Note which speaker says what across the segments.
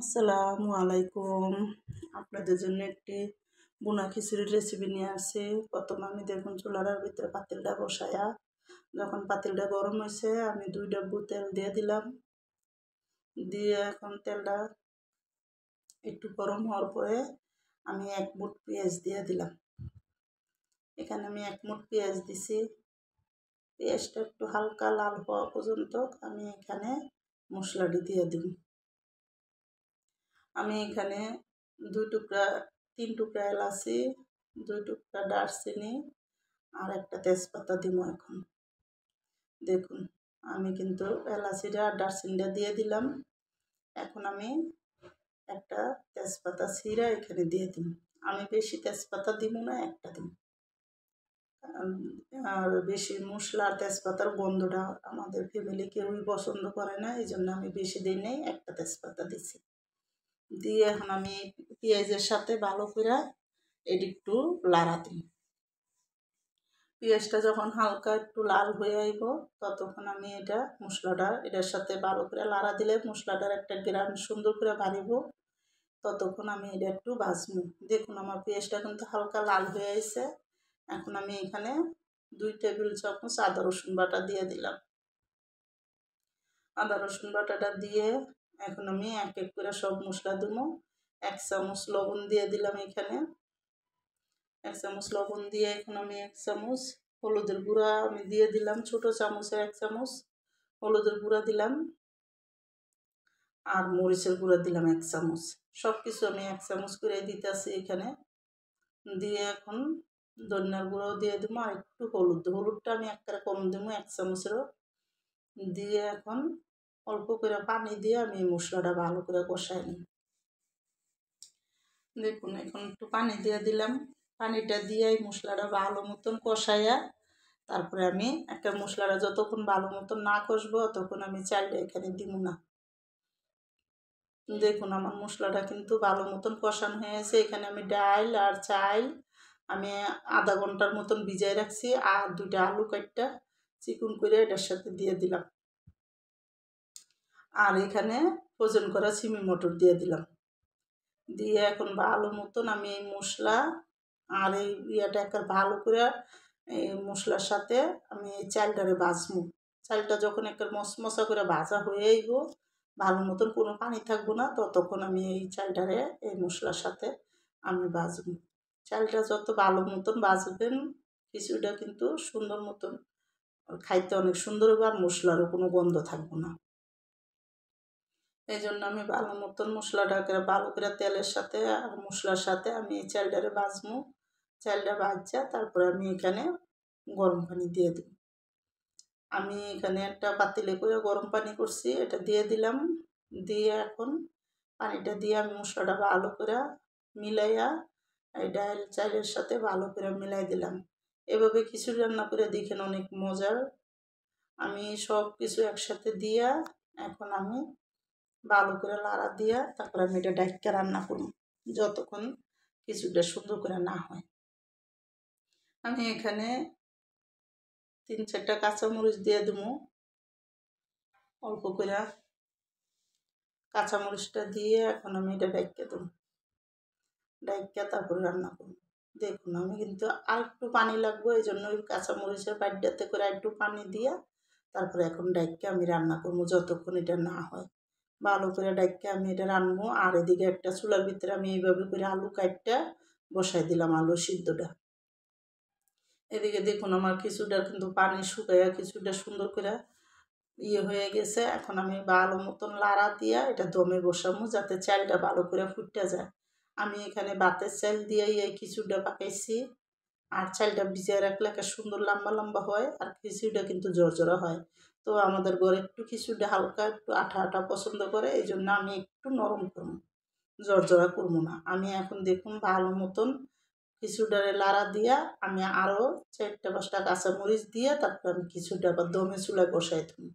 Speaker 1: আসসালামু আলাইকুম। আপনাদের জন্য একটি বুনা খিচুড়ির রেসিপি নিয়ে আসছি। প্রথমে আমি দেখুন চুলার ভিতরে পাতিলটা বসায়া, যখন পাতিলটা গরম হয়েছে আমি 2 ডাব্বু তেল দিয়ে দিলাম। দিয়ে এখন তেলটা একটু গরম হওয়ার পরে আমি 1 মুঠ পেঁয়াজ দিয়ে দিলাম। এখানে আমি 1 মুঠ পেঁয়াজ দিছি। পেঁয়াজটা একটু হালকা লাল হওয়া পর্যন্ত আমি এখানে মশলাটি দিয়ে দিব। আমি এখানে 3 টুকরা এলাচি, 2 টুকরা দারচিনি আর একটা তেজপাতা দিব। এখন দেখুন আমি কিন্তু এলাচিটা আর দারচিনিটা দিয়ে দিলাম। এখন আমি একটা তেজপাতা ছিঁড়া এখানে দিয়ে দিব। আমি বেশি তেজপাতা দিব না, একটা দিব। আর বেশি মশলা আর তেজপাতার গন্ধটা আমাদের ফ্যামিলি কেউই পছন্দ করে না, এই জন্য আমি বেশি দিই নাই, একটা তেজপাতা দিছি। দিয়ে এখন আমি পেঁয়াজের সাথে ভালো করে এটি একটু লাড়া দিই। পেঁয়াজটা যখন হালকা একটু লাল হয়ে আইব ততক্ষণ আমি মশলাটা এটার সাথে ভালো করে লাড়া দিলে মশলাটার একটা গ্রান সুন্দর করে বাড়িব। ততক্ষণ আমি এটা একটু ভাজবো। দেখুন আমার পেঁয়াজটা কিন্তু হালকা লাল হয়ে আসছে। এখন আমি এখানে 2 টেবিল চামচ আদা রসুন বাটা দিয়ে দিলাম। আদা রসুন বাটাটা দিয়ে এখন আমি এক এক করে সব মশলা দিব। 1 চামচ লবণ দিয়ে দিলাম। এখানে 1 চামচ লবণ দিয়ে এখন আমি 1 চামচ হলুদের গুঁড়া আমি দিয়ে দিলাম। ছোটো চামচের 1 চামচ হলুদের গুঁড়া দিলাম আর মরিচের গুঁড়া দিলাম 1 চামচ। সব কিছু আমি 1 চামচ করে দিতেছি এখানে। দিয়ে এখন ধনিয়ার গুঁড়াও দিয়ে দিব আর একটু হলুদটা আমি একটা কম দিব, 1 চামচেরও। দিয়ে এখন অল্প করে পানি দিয়ে আমি মশলাটা ভালো করে কষাই নিই। দেখুন এখন একটু পানি দিয়ে দিলাম। পানিটা দিয়ে মশলাটা ভালো মতন কষাইয়া তারপরে আমি একটা মশলাটা যতক্ষণ ভালো মতন না কষবো ততক্ষণ আমি চালটা এখানে দিব না। দেখুন আমার মশলাটা কিন্তু ভালো মতন কষানো হয়েছে। এখানে আমি ডাল আর চাল আমি আধা ঘন্টার মতন ভিজাই রাখছি আর 2টা আলু কাটটা চিকন করে এটার সাথে দিয়ে দিলাম। আর এখানে ফ্রোজেন করা সিমি মটর দিয়ে দিলাম। দিয়ে এখন ভালো মতন আমি এই মশলা আর এই একটা ভালো করে এই মশলার সাথে আমি এই চালটারে ভাজবো। চালটা যখন একটা মশমশা করে ভাজা হয়ে আইব, ভালো মতন কোনো পানি থাকবো না, ততক্ষণ আমি এই চালটারে এই মশলার সাথে আমি ভাজবো। চালটা যত ভালো মতন ভাজবেন খিচুড়িটা কিন্তু সুন্দর মতন খাইতে অনেক সুন্দর হবে আর মশলারও কোনো গন্ধ থাকবো না। এই জন্য আমি ভালো মতন মশলাটাকে ভালো করে তেলের সাথে আর মশলার সাথে আমি এই চালটারে ভাজবো। চালটা ভাজা তারপরে আমি এখানে গরম পানি দিয়ে দেব। আমি এখানে একটা পাতিলে করে গরম পানি করছি, এটা দিয়ে দিলাম। দিয়ে এখন পানিটা দিয়ে আমি মশলাটা ভালো করে মিলাইয়া এই ডাল চালের সাথে ভালো করে মিলাই দিলাম। এভাবে খিচুড়ি রান্না করে দেখেন অনেক মজার। আমি সব কিছু একসাথে দিয়া এখন আমি ভালো করে লাড়া দিয়া তারপরে আমি এটা ডাইক্কা রান্না করব যতক্ষণ খিচুড়িটা সুন্দর করে না হয়। আমি এখানে 3-4টা কাঁচামরিচ দিয়ে দেবো। অল্প করে কাঁচামরিচটা দিয়ে এখন আমি এটা ডাইক্কা দেবো। ডাইক্কা তারপরে রান্না করব। দেখুন আমি কিন্তু আর একটু পানি লাগবে, এই জন্য ওই কাঁচামরিচের বাড্ডাতে করে একটু পানি দিয়া তারপরে এখন ডাইক্কা আমি রান্না করবো যতক্ষণ এটা না হয়। ভালো করে ডাইক্কা আমি এটা রান্নবো। আর এদিকে একটা চুলার ভিতরে আমি এইভাবে করে আলু কাটটা বসাই দিলাম, আলু সিদ্ধটা। এদিকে দেখুন আমার খিচুড়িটা কিন্তু পানি শুকাইয়া খিচুড়িটা সুন্দর করে হয়ে গেছে। এখন আমি ভালো মতন লাড়া দিয়া এটা দমে বসাবো যাতে চালটা ভালো করে ফুটে যায়। আমি এখানে ভাতের চাল দিয়েই এই খিচুড়িটা পাকাইছি। আর চালটা ভিজিয়ে রাখলে একটা সুন্দর লম্বা লম্বা হয় আর খিচুড়িটা কিন্তু ঝরঝরা হয়। তো আমাদের ঘরে একটু খিচুড়িটা হালকা একটু আঠা আঠা পছন্দ করে, এই জন্য আমি একটু নরম করবো, ঝরঝরা করবো না। আমি এখন দেখুন ভালো মতন খিচুড়িটারে লাড়া দিয়া আমি আরও 4-5টা কাঁচামরিচ দিয়ে তারপর আমি খিচুড়িটা আবার দমে চুলায় বসাই দিই।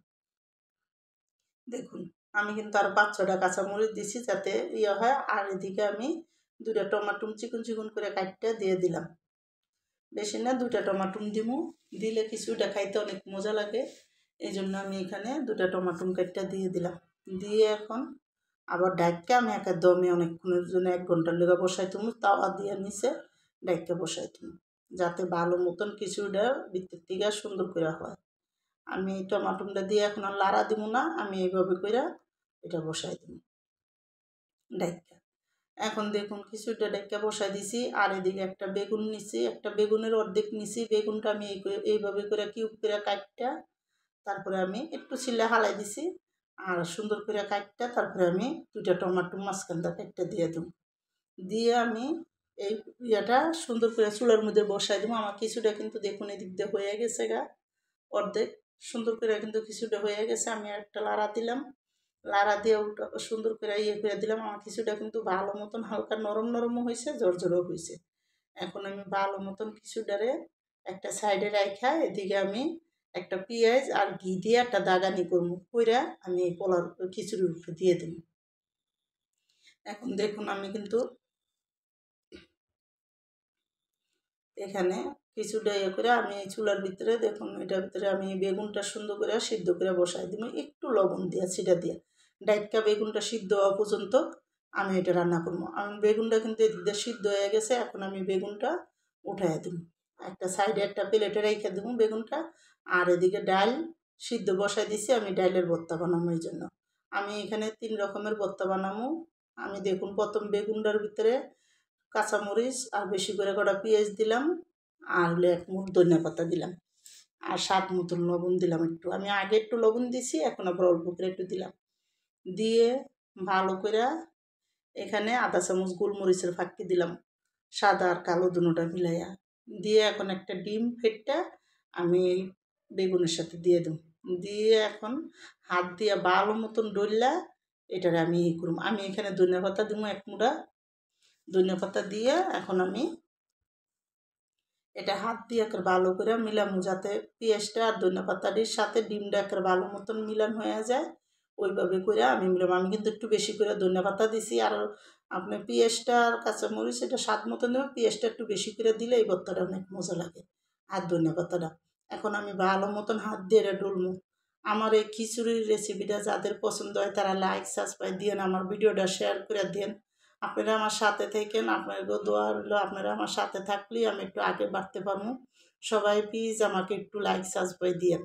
Speaker 1: দেখুন আমি কিন্তু আরও 5-6টা কাঁচামরিচ দিছি যাতে হয়। আর এদিকে আমি 2টা টমাটো চিকন চিকন করে কাটটা দিয়ে দিলাম। বেশি না, 2টা টমাটো দিব, দিলে খিচুড়িটা খাইতে অনেক মজা লাগে। এই জন্য আমি এখানে 2টা টমাটো কাটটা দিয়ে দিলাম। দিয়ে এখন আবার ডাইক্কা আমি একা দমে অনেকক্ষণের জন্য 1 ঘন্টার লেগে বসাই তুমি তাওয়া দিয়ে নিচে ডাইক্কা বসাই তুমি, যাতে ভালো মতন কিছুটা ভিতর থেকে সুন্দর করে হয়। আমি টমাটোটা দিয়ে এখন আর লাড়া দিব না, আমি এইভাবে করে এটা বসাই দিব ডাইক্কা। এখন দেখুন কিছুটা ডাইক্কা বসাই দিছি, আর এদিকে একটা বেগুন নিছি, একটা বেগুনের অর্ধেক নিছি। বেগুনটা আমি এইভাবে করে কিউব করে কাটটা তারপরে আমি একটু ছিলে হালাই দিছি, আর সুন্দর করে কাটটা তারপরে আমি 2টা টমাটো মাঝখানটা কাটটা দিয়ে দেব। দিয়ে আমি এই ইয়েটা সুন্দর করে চুলার মধ্যে বসাই দেবো। আমার কিছুটা কিন্তু দেখুন এদিক দিয়ে হয়ে গেছে গা, অর্ধেক সুন্দর করে কিন্তু কিছুটা হয়ে গেছে। আমি একটা লাড়া দিলাম, লাড়া দিয়ে ওটা সুন্দর করে ইয়ে করে দিলাম। আমার কিছুটা কিন্তু ভালো মতন হালকা নরম নরমও হয়েছে, জর্জরও হয়েছে। এখন আমি ভালো মতন কিছুটারে একটা সাইডে রাখা, এদিকে আমি একটা পেঁয়াজ আর ঘি দিয়ে একটা দাগানি করবো, কইরা আমি এই পোলার খিচুড়ির উপরে দিয়ে দেব। এখন দেখুন আমি কিন্তু এখানে কিছুটা ইয়ে করে আমি এই চুলার ভিতরে দেখুন এটার ভিতরে আমি বেগুনটা সুন্দর করে সিদ্ধ করে বসাই দিব, একটু লবণ দিয়ে ছিটা দিয়ে ডাইটকা বেগুনটা সিদ্ধ হওয়া পর্যন্ত আমি এটা রান্না করবো। আমি বেগুনটা কিন্তু এদিক দিয়ে সিদ্ধ হয়ে গেছে, এখন আমি বেগুনটা উঠাই দিব, একটা সাইডে একটা প্লেটে রেখে দেবো বেগুনটা। আর এদিকে ডাল সিদ্ধ বসাই দিছি, আমি ডালের ভর্তা বানাবো। এই জন্য আমি এখানে 3 রকমের ভর্তা বানাবো। আমি দেখুন প্রথম বেগুনটার ভিতরে কাঁচামরিচ আর বেশি করে কটা পেঁয়াজ দিলাম, আর হলে 1 মুঠ ধনিয়া পাতা দিলাম, আর স্বাদ মতন লবণ দিলাম একটু। আমি আগে একটু লবণ দিছি, এখন আবার অল্প করে একটু দিলাম। দিয়ে ভালো করে এখানে আধা চামচ গোলমরিচের ফাঁকি দিলাম, সাদা আর কালো দুটোটা মিলাইয়া। দিয়ে এখন একটা ডিম ফেটটা আমি বেগুনের সাথে দিয়ে দেব। দিয়ে এখন হাত দিয়ে ভালো মতন ডললা এটারে আমি ই করব। আমি এখানে ধনিয়া পাতা দিব 1 মুঠা, ধনিয়া পাতা দিয়ে এখন আমি এটা হাত দিয়ে একটা ভালো করে মিলামু, যাতে পেঁয়াজটা আর ধনিয়া পাতাটির সাথে ডিমটা একটা ভালো মতন মিলান হয়ে যায়। ওইভাবে করে আমি মিলাম। আমি কিন্তু একটু বেশি করে ধনিয়া পাতা দিছি, আর আপনি পেঁয়াজটা আর কাঁচামরিচ এটা স্বাদ মতন দেবেন। পেঁয়াজটা একটু বেশি করে দিলে এই ভর্তাটা অনেক মজা লাগে, আর ধনিয়া পাতাটা। এখন আমি ভালো মতন হাত দিয়ে এটা ডলমু। আমার এই খিচুড়ির রেসিপিটা যাদের পছন্দ হয় তারা লাইক সাবস্ক্রাইব দিয়েন, আমার ভিডিওটা শেয়ার করে দেন। আপনারা আমার সাথে থাকেন, আপনাদেরকেও দোয়া রইল। আপনারা আমার সাথে থাকলেই আমি একটু আগে বাড়তে পারবো। সবাই প্লিজ আমাকে একটু লাইক সাবস্ক্রাইব দিয়েন।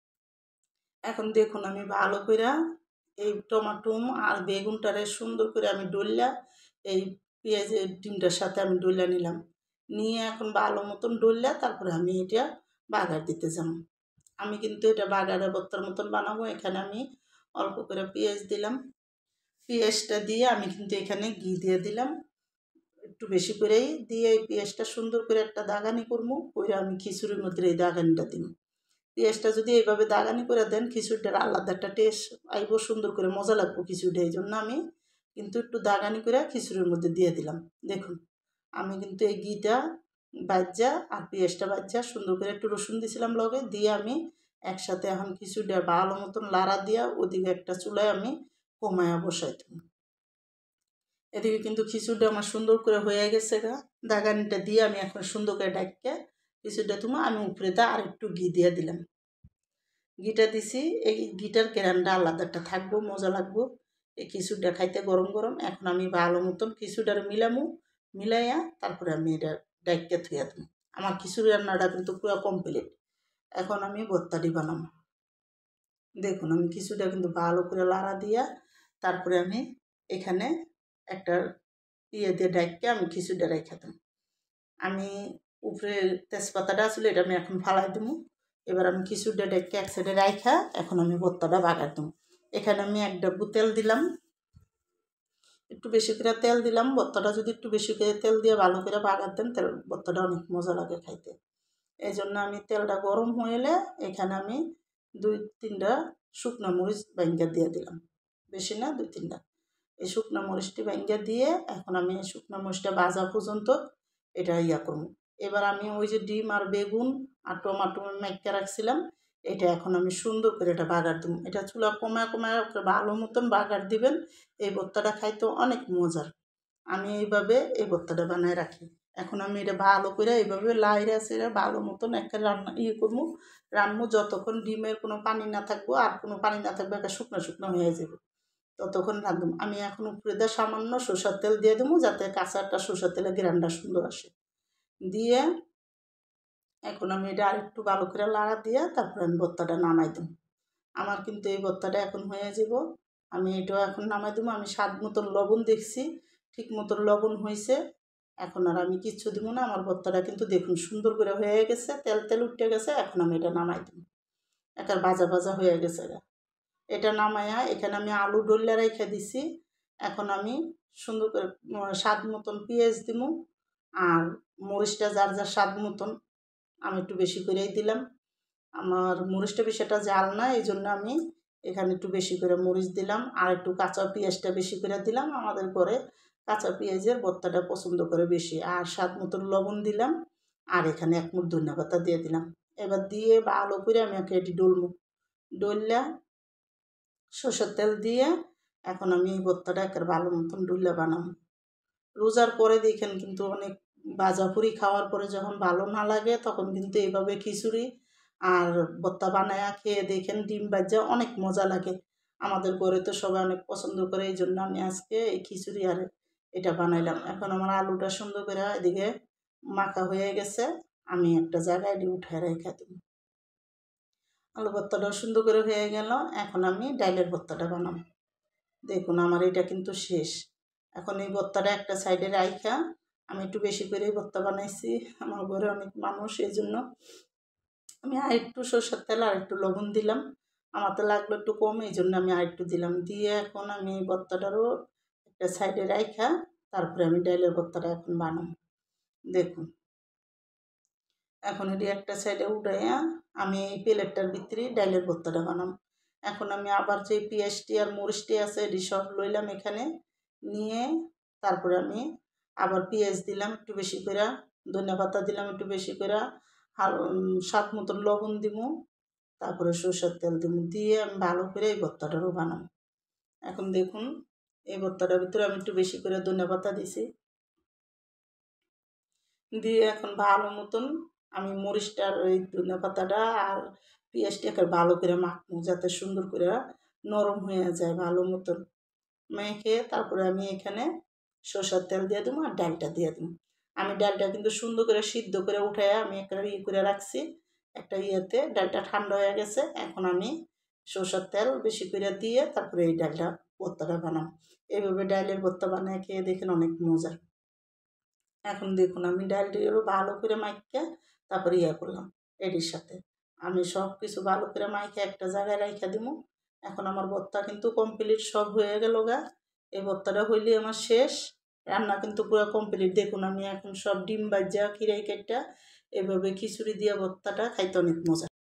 Speaker 1: এখন দেখুন আমি ভালো করে এই টমাটো আর বেগুনটারে সুন্দর করে আমি ডললা এই পেঁয়াজের ডিমটার সাথে আমি ডললা নিলাম। নিয়ে এখন ভালো মতন ডললা তারপরে আমি এটা বাগার দিতে যাব। আমি কিন্তু এটা বাগারে ভর্তার মতন বানাবো। এখানে আমি অল্প করে পেঁয়াজ দিলাম, পেঁয়াজটা দিয়ে আমি কিন্তু এখানে ঘি দিয়ে দিলাম একটু বেশি করেই। দিয়ে এই পেঁয়াজটা সুন্দর করে একটা দাগানি করবো, করে আমি খিচুড়ির মধ্যে এই দাগানিটা দিব। পেঁয়াজটা যদি এইভাবে দাগানি করে দেন খিচুড়িটার আলাদা একটা টেস্ট আইব, সুন্দর করে মজা লাগবো খিচুড়িটা। এই জন্য আমি কিন্তু একটু দাগানি করে খিচুড়ির মধ্যে দিয়ে দিলাম। দেখুন আমি কিন্তু এই ঘিটা বাজ্যা আর পেঁয়াজটা বাজ্যা সুন্দর করে একটু রসুন দিয়েছিলাম লগে, দিয়ে আমি একসাথে এখন খিচুড়িটা ভালো মতন লাড়া দিয়া ওদিকে একটা চুলায় আমি কমায়া বসাই দিব। এদিকে কিন্তু খিচুড়িটা আমার সুন্দর করে হয়ে গেছে গা। দাগানিটা দিয়ে আমি এখন সুন্দর করে ডাকিয়ে খিচুড়িটা তুমি আমি উপরে দা আর একটু ঘি দিয়ে দিলাম। ঘিটা দিছি, এই ঘিটার কেরানটা আলাদা একটা থাকবো, মজা লাগবো এই খিচুড়িটা খাইতে গরম গরম। এখন আমি ভালো মতন খিচুড়িটার মিলামু, মিলাইয়া তারপরে আমি এটা ডাইকে থুয়া দেবো। আমার খিচুড়ি রান্নাটা কিন্তু পুরো কমপ্লিট। এখন আমি ভর্তাটি বানাবো। দেখুন আমি খিচুড়িটা কিন্তু ভালো করে লাড়া দিয়া তারপরে আমি এখানে একটা ইয়ে দিয়ে ডাইকে আমি খিচুড়িটা রেখে দেবো। আমি উপরে তেজপাতাটা আসলে এটা আমি এখন ফালাই দেবো। এবার আমি খিচুড়িটা ডেকে এক সাইডে রাইখা এখন আমি ভর্তাটা বাগার দেবো। এখানে আমি 1 ডাব্বু তেল দিলাম, একটু বেশি করে তেল দিলাম। ভর্তাটা যদি একটু বেশি করে তেল দিয়ে ভালো করে বাগার দেন তেল ভর্তাটা অনেক মজা লাগে খাইতে। এই জন্য আমি তেলটা গরম হয়ে এলে এখানে আমি 2-3টা শুকনো মরিচ ভাঙ্গা দিয়ে দিলাম, বেশি না 2-3টা। এই শুকনো মরিচটি ভাঙ্গা দিয়ে এখন আমি শুকনো মরিচটা ভাজা পর্যন্ত এটা ইয়া করবো। এবার আমি ওই যে ডিম আর বেগুন আর টমাটো মেখে রাখছিলাম এটা এখন আমি সুন্দর করে এটা বাগার দেবো। এটা চুলা কমায় কমায় ভালো মতন বাগার দিবেন। এই ভর্তাটা খাইতে অনেক মজার। আমি এইভাবে এই ভর্তাটা বানায় রাখি। এখন আমি এটা ভালো করে এইভাবে লাইরে সেরে ভালো মতন একটা রান্না করবো, রান্নু যতক্ষণ ডিমের কোনো পানি না থাকবো আর কোনো পানি না থাকবে একটা শুকনো শুকনো হয়ে যাবে। ততক্ষণ রাঁধুম। আমি এখন উপরে দিয়ে সামান্য সরষের তেল দিয়ে দেবো, যাতে কাঁচাটা সরষের তেলের গ্রানটা সুন্দর আসে। দিয়ে এখন আমি এটা আরেকটু ভালো করে লাড়া দিয়ে তারপরে আমি ভর্তাটা নামাই দেবো। আমার কিন্তু এই ভর্তাটা এখন হয়ে যাব। আমি এটাও এখন নামাই দেবো। আমি স্বাদ মতন লবণ দেখছি, ঠিক মতন লবণ হয়েছে। এখন আর আমি কিচ্ছু দিব না। আমার ভর্তাটা কিন্তু দেখুন সুন্দর করে হয়ে গেছে, তেল তেল উঠে গেছে। এখন আমি এটা নামাই দেবো। একটা ভাজা ভাজা হয়ে গেছে। এটা নামাইয়া এখানে আমি আলু ডল্লা রেখে দিছি। এখন আমি সুন্দর করে স্বাদ মতন পেঁয়াজ দিব, আর মরিচটা যার যার স্বাদ মতন, আমি একটু বেশি করেই দিলাম। আমার মরিচটা বেশি একটা জাল না, এই জন্য আমি এখানে একটু বেশি করে মরিচ দিলাম। আর একটু কাঁচা পেঁয়াজটা বেশি করে দিলাম। আমাদের ঘরে কাঁচা পেঁয়াজের ভর্তাটা পছন্দ করে বেশি। আর স্বাদ মতন লবণ দিলাম। আর এখানে এক মুঠ ধনিয়া পাতা দিয়ে দিলাম। এবার দিয়ে ভালো করে আমি এটি ডলবো। ডললা সরষের তেল দিয়ে এখন আমি এই ভর্তাটা একেবারে ভালো মতন ডুল্লা বানাবো। রোজার পরে দেখেন কিন্তু অনেক ভাজাপুরি খাওয়ার পরে যখন ভালো না লাগে, তখন কিন্তু এইভাবে খিচুড়ি আর ভর্তা বানায়া খেয়ে দেখেন, ডিম ভাজা অনেক মজা লাগে। আমাদের ঘরে তো সবাই অনেক পছন্দ করে, এই জন্য আমি আজকে এই খিচুড়ি আর এটা বানাইলাম। এখন আমার আলুটা সুন্দর করে এদিকে মাখা হয়ে গেছে। আমি একটা জায়গায় এটি উঠে রেখে দেব। আলু ভর্তাটাও সুন্দর করে হয়ে গেল। এখন আমি ডালের ভর্তাটা বানাবো। দেখুন আমার এটা কিন্তু শেষ। এখন এই ভর্তাটা একটা সাইডে রাইখা আমি একটু বেশি করেই ভর্তা বানাইছি। আমার ঘরে অনেক মানুষ, এই জন্য আমি আরেকটু সরষের তেল আর একটু লবণ দিলাম। আমার তো লাগলো একটু কম, এই জন্য আমি আরেকটু দিলাম। দিয়ে এখন আমি এই ভর্তাটারও একটা সাইডে রাইখা তারপরে আমি ডালের ভর্তাটা এখন বানাবো। দেখুন এখন এটি একটা সাইডে উঠাইয়া আমি এই প্লেটটার ভিতরে ডালের ভর্তাটা বানাবো। এখন আমি আবার যে পেঁয়াজটি আর মরিচটি আছে এটি সব লইলাম এখানে নিয়ে, তারপরে আমি আবার পেঁয়াজ দিলাম একটু বেশি করে, ধনিয়া পাতা দিলাম একটু বেশি করে, আর স্বাদ মতন লবণ দিব, তারপরে সরষের তেল দিব, দিয়ে আমি ভালো করে এই ভর্তাটারও বানাবো। এখন দেখুন এই ভর্তাটার ভিতরে আমি একটু বেশি করে ধনিয়া পাতা দিছি, দিয়ে এখন ভালো মতন আমি মরিচটার ওই ধনিয়া পাতাটা আর পেঁয়াজটাকে ভালো করে মাখবো, যাতে সুন্দর করে নরম হয়ে যায়। ভালো মতন মেখে তারপরে আমি এখানে সরষের তেল দিয়ে দেবো আর ডালটা দিয়ে দেবো। আমি ডালটা কিন্তু সুন্দর করে সিদ্ধ করে উঠে আমি একটা করে রাখছি একটা ইয়েতে। ডালটা ঠান্ডা হয়ে গেছে। এখন আমি সরষের তেল বেশি করে দিয়ে তারপরে এই ডালটা ভর্তাটা বানাবো। এইভাবে ডালের ভর্তা বানিয়ে খেয়ে দেখেন অনেক মজার। এখন দেখুন আমি ডালটিও ভালো করে মাইখা তারপরে করলাম এটির সাথে। আমি সব কিছু ভালো করে মাইখা একটা জায়গায় রাইখা দিব। এখন আমার ভর্তা কিন্তু কমপ্লিট সব হয়ে গেল গা। এই ভর্তাটা হইলে আমার শেষ। রান্না কিন্তু পুরো কমপ্লিট। দেখুন আমি এখন সব ডিম ভাজা খিরাই কেটটা এভাবে খিচুড়ি দিয়ে ভর্তাটা খাইতে অনেক মজা।